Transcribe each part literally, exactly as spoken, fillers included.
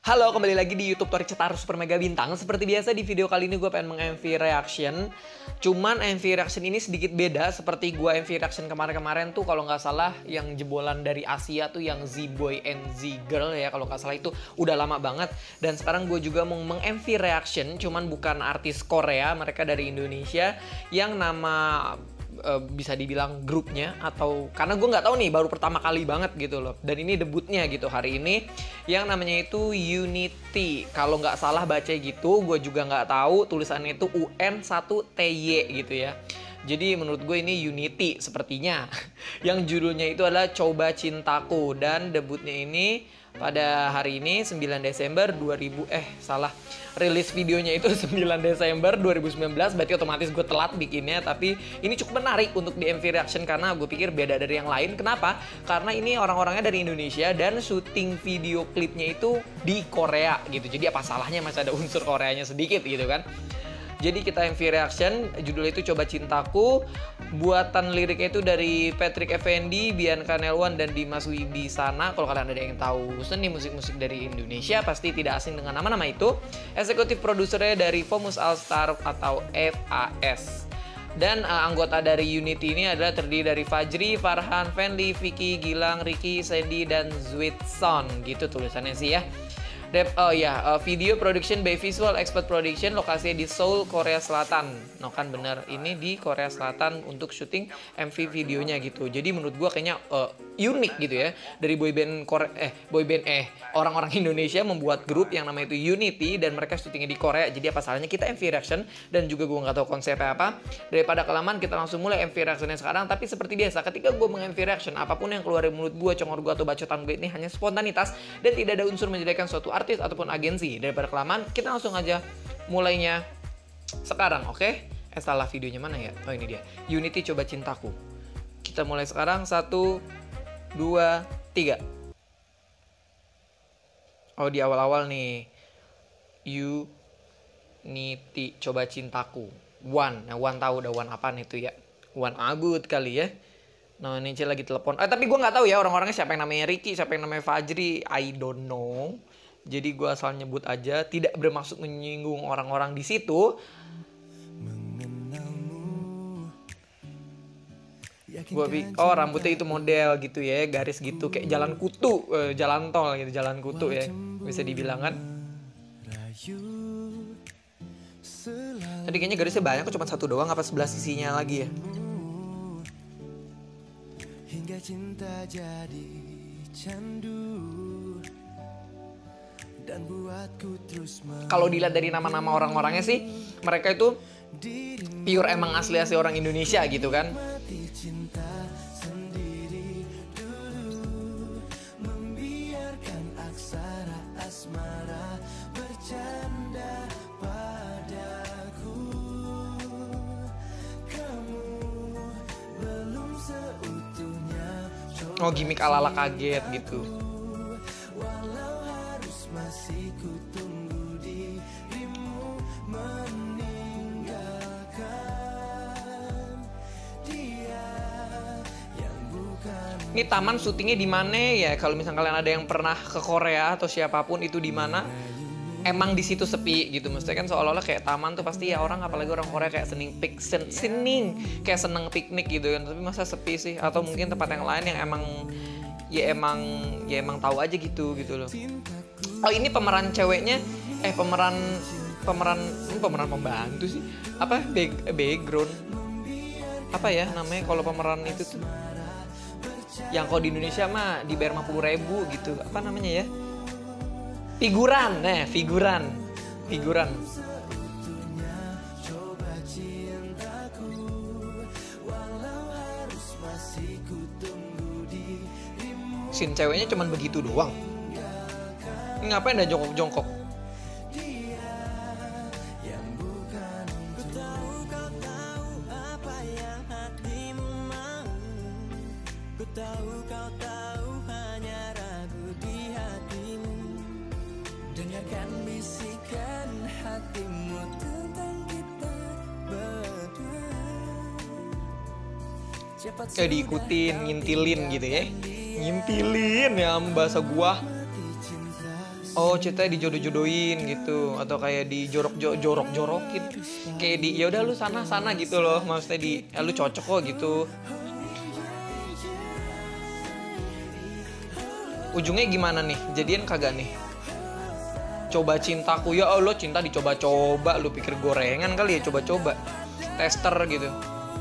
Halo, kembali lagi di YouTube Tori Cetaro Super Mega Bintang. Seperti biasa di video kali ini gue pengen meng-M V reaction. Cuman M V reaction ini sedikit beda. Seperti gue M V reaction kemarin-kemarin tuh kalau nggak salah yang jebolan dari Asia tuh yang Z-Boy and Z-Girl ya. Kalau nggak salah itu udah lama banget. Dan sekarang gue juga mau meng-M V reaction. Cuman bukan artis Korea, mereka dari Indonesia. Yang nama Uh, bisa dibilang grupnya, atau karena gue nggak tahu nih, baru pertama kali banget gitu loh, dan ini debutnya gitu hari ini, yang namanya itu Unity. Kalau nggak salah baca gitu, gue juga nggak tahu tulisannya itu U N satu T Y gitu ya. Jadi menurut gue ini Unity sepertinya. Yang judulnya itu adalah Coba Cintaku, dan debutnya ini pada hari ini sembilan Desember dua ribu eh salah rilis videonya itu sembilan Desember dua ribu sembilan belas, berarti otomatis gue telat bikinnya. Tapi ini cukup menarik untuk di M V reaction karena gue pikir beda dari yang lain. Kenapa? Karena ini orang-orangnya dari Indonesia dan syuting video klipnya itu di Korea gitu. Jadi apa salahnya masih ada unsur Koreanya sedikit gitu kan. Jadi kita M V reaction, judulnya itu Coba Cintaku. Buatan liriknya itu dari Patrick Effendi, Bianca Nelwan, dan Dimas Wibisana. Kalau kalian ada yang tahu seni musik-musik dari Indonesia, pasti tidak asing dengan nama-nama itu. Eksekutif produsernya dari Fomus All Star atau F A S. Dan uh, anggota dari Unity ini adalah terdiri dari Fajri, Farhan, Fendi, Vicky, Gilang, Ricky, Sandy, dan Zwitson. Gitu tulisannya sih ya. Dep, oh ya, uh, video production by Visual Expert Production, lokasinya di Seoul, Korea Selatan. No kan bener, ini di Korea Selatan untuk syuting M V videonya gitu. Jadi menurut gua kayaknya uh, unik gitu ya. Dari boyband Korea, eh boyband eh orang-orang Indonesia membuat grup yang namanya itu Unity, dan mereka syutingnya di Korea. Jadi apa salahnya kita M V reaction, dan juga gua nggak tahu konsepnya apa. Daripada kelamaan, kita langsung mulai M V reactionnya sekarang. Tapi seperti biasa, ketika gua meng-M V reaction, apapun yang keluar dari mulut gua, congor gua atau bacotan gue ini hanya spontanitas dan tidak ada unsur menjadikan suatu artis ataupun agensi. Daripada kelamaan, kita langsung aja mulainya sekarang, oke? Okay? Eh salah, videonya mana ya? Oh ini dia, Unity Coba Cintaku. Kita mulai sekarang, satu, dua, tiga. Oh di awal-awal nih, Unity Coba Cintaku. One, nah One tahu udah One apaan itu ya? One Agut kali ya. Nah ini Cil lagi telepon. Eh tapi gue nggak tahu ya orang-orangnya siapa yang namanya Ricky, siapa yang namanya Fajri. I don't know. Jadi gue asal nyebut aja, tidak bermaksud menyinggung orang-orang di situ. Gua oh rambutnya itu model gitu ya, garis gitu kayak jalan kutu, eh, jalan tol gitu, jalan kutu ya, bisa dibilang kan. Tadi kayaknya garisnya banyak, kok cuma satu doang, apa sebelah sisinya lagi ya? Hingga cinta jadi candu. Kalau dilihat dari nama-nama orang-orangnya sih, mereka itu pure emang asli-asli orang Indonesia gitu kan. Oh gimmick ala-ala kaget gitu. Ini taman syutingnya di mana ya? Kalau misalnya kalian ada yang pernah ke Korea atau siapapun itu di mana, emang di situ sepi gitu. Maksudnya kan seolah-olah kayak taman tuh pasti ya orang, apalagi orang Korea kayak seneng pik sen, sening kayak seneng piknik gitu kan. Tapi masa sepi sih? Atau mungkin tempat yang lain yang emang ya emang ya emang tahu aja gitu gitu loh. Oh ini pemeran ceweknya, eh pemeran pemeran ini pemeran pembantu sih. Apa Back, background? Apa ya namanya kalau pemeran itu tuh? Yang kalau di Indonesia mah dibayar lima puluh ribu gitu. Apa namanya ya? Figuran, nah figuran. Figuran. Scene ceweknya cuman begitu doang. Ini ngapain dah jongkok-jongkok? Tahu kau tahu hanya ragu di hatimu. Dengarkan bisikan hatimu tentang kita berdua. Kayak diikutin, ngintilin gitu ya. Ngintilin ya bahasa gua. Oh, ceritanya dijodoh-jodohin gitu atau kayak dijorok jorok jorokin kayak di ya udah lu sana sana gitu loh, maksudnya di ya, lu cocok kok gitu. Ujungnya gimana nih, jadian kagak nih? Coba cintaku, ya Allah, cinta dicoba-coba, lu pikir gorengan kali ya, coba-coba tester gitu.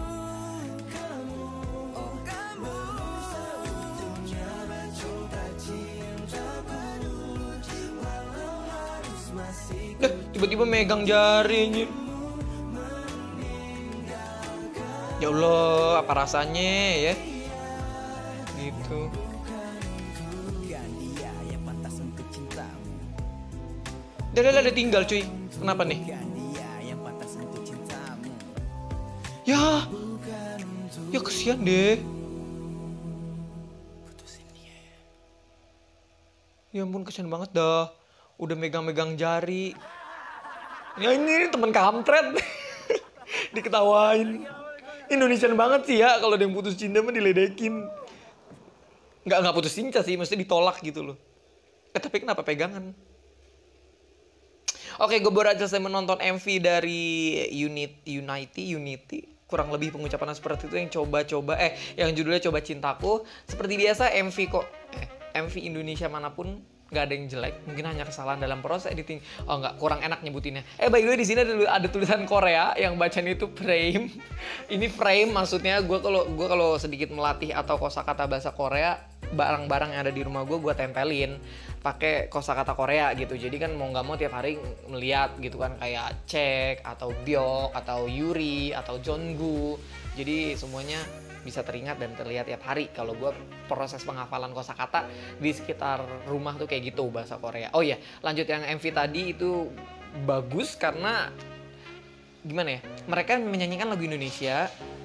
Dah, tiba-tiba megang jari anjir. Ya Allah, apa rasanya ya? Gitu. Udah, udah, udah tinggal cuy. Kenapa nih? Ya, ya kesian deh. Ya ampun, kesian banget dah. Udah megang-megang jari. Ya ini temen kampret. Diketawain. Indonesian banget sih ya, kalau ada yang putus cinta mah diledekin. Nggak, nggak putus cinta sih, maksudnya ditolak gitu loh. Eh tapi kenapa pegangan? Oke, gue baru aja selesai menonton M V dari Unit, Unity, Unity. Kurang lebih pengucapan seperti itu, yang coba-coba, eh yang judulnya Coba Cintaku. Seperti biasa M V kok, eh, M V Indonesia manapun nggak ada yang jelek, mungkin hanya kesalahan dalam proses editing. Oh nggak, kurang enak nyebutinnya. Eh by the way di sini ada, ada tulisan Korea yang bacanya itu frame. Ini frame maksudnya gue kalau gue kalau sedikit melatih atau kosakata bahasa Korea, barang-barang yang ada di rumah gue gue tempelin pakai kosakata Korea gitu. Jadi kan mau nggak mau tiap hari melihat gitu kan, kayak Cek atau Byok atau Yuri atau Jonggu. Jadi semuanya bisa teringat dan terlihat tiap hari. Kalau gue proses penghafalan kosakata di sekitar rumah tuh kayak gitu bahasa Korea. Oh iya, lanjut yang M V tadi itu bagus karena gimana ya? Mereka menyanyikan lagu Indonesia.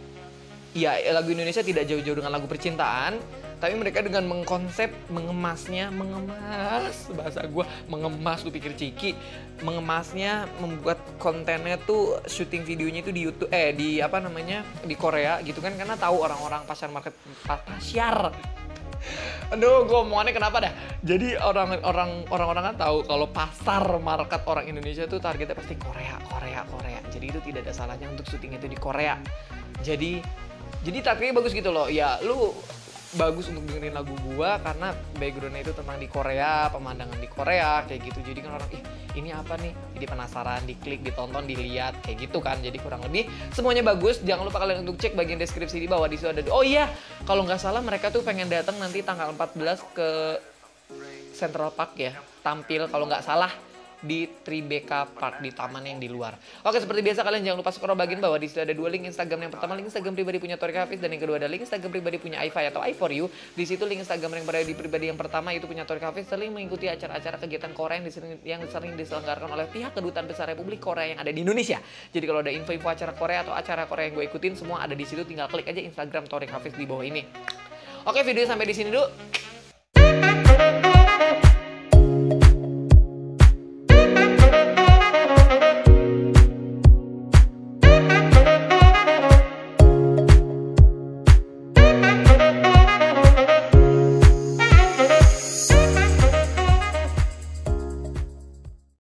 Ya, lagu Indonesia tidak jauh-jauh dengan lagu percintaan, tapi mereka dengan mengkonsep mengemasnya, mengemas bahasa gue, mengemas, lu pikir ciki, mengemasnya, membuat kontennya tuh, syuting videonya itu di YouTube, eh di apa namanya, di Korea gitu kan, karena tahu orang-orang pasar market pasar. Aduh, gue omongannya kenapa dah? Jadi orang-orang orang-orang kan tahu kalau pasar market orang Indonesia tuh targetnya pasti Korea, Korea, Korea. Jadi itu tidak ada salahnya untuk syuting itu di Korea. Jadi jadi targetnya bagus gitu loh. Ya lu bagus untuk dengerin lagu gua karena backgroundnya itu tentang di Korea, pemandangan di Korea kayak gitu. Jadi kan orang, ih ini apa nih? Jadi penasaran, diklik, ditonton, dilihat kayak gitu kan. Jadi kurang lebih semuanya bagus. Jangan lupa kalian untuk cek bagian deskripsi di bawah, di situ ada. Oh iya, kalau nggak salah mereka tuh pengen datang nanti tanggal empat belas ke Central Park ya, tampil kalau nggak salah di Tribeca Park, di taman yang di luar. Oke, seperti biasa kalian jangan lupa scroll bagian bawah, di situ ada dua link Instagram. Yang pertama link Instagram pribadi punya Torik Hafiz, dan yang kedua ada link Instagram pribadi punya iFi atau i for you. Di situ link Instagram yang pribadi pribadi yang pertama itu punya Torik Hafiz, sering mengikuti acara-acara kegiatan Korea yang sering yang sering diselenggarakan oleh pihak Kedutaan Besar Republik Korea yang ada di Indonesia. Jadi kalau ada info-info acara Korea atau acara Korea yang gue ikutin, semua ada di situ, tinggal klik aja Instagram Torik Hafiz di bawah ini. Oke, videonya sampai di sini dulu.